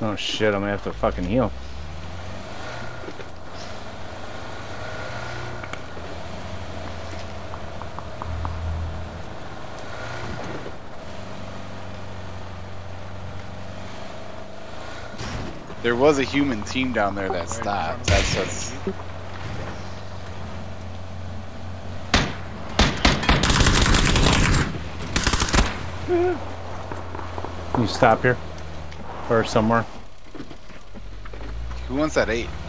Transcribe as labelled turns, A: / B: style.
A: Oh shit, I'm gonna have to fucking heal.
B: There was a human team down there that stopped. That's just...
A: Can you stop here? Or somewhere?
B: Who wants that 8?